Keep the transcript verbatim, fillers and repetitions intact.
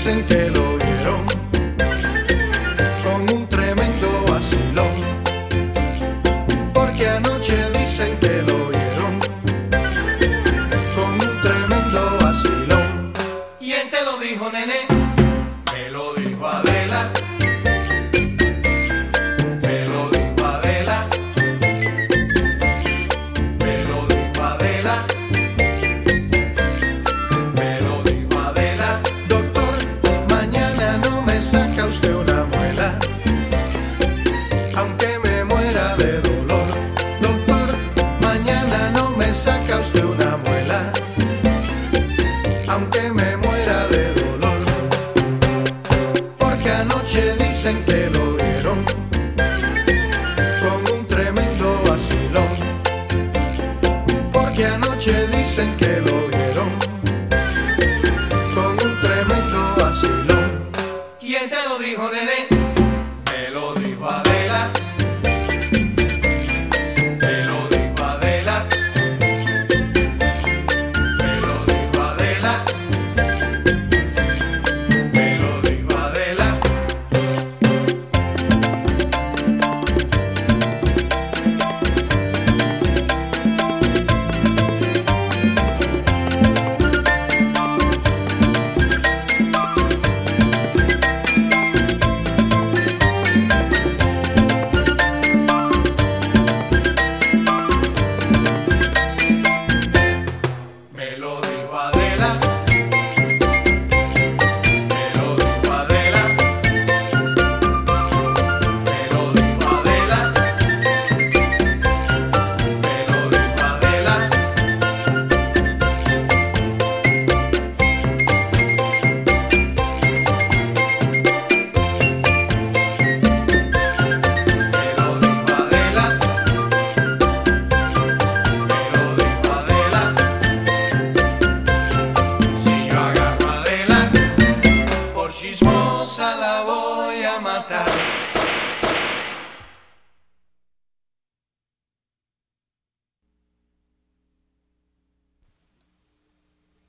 dicen que lo vieron con un tremendo vacilón, porque anoche dicen que lo vieron con un tremendo vacilón. ¿Quién te lo dijo, nene? Me lo dijo Adela. Me lo dijo Adela. Me lo dijo Adela. Me lo dijo Adela. Doctor, mañana no me saca usted una muela, aunque me muera de dolor. Doctor, mañana no me saca usted una muela, aunque me muera de dolor, porque anoche dicen que lo vieron con un tremendo vacilón, porque anoche dicen que lo vieron con un tremendo vacilón. ¿Quién te lo dijo, nene? Me lo dijo Adela. Me lo dijo Adela. Me lo dijo Adela. Me lo dijo Adela. Me lo dijo Adela. Me lo dijo Adela. Me lo dijo Adela. Me lo dijo Adela. Me lo dijo Adela. Me lo dijo Adela. Si yo agarro a Adela, por chismosa la voy a matar.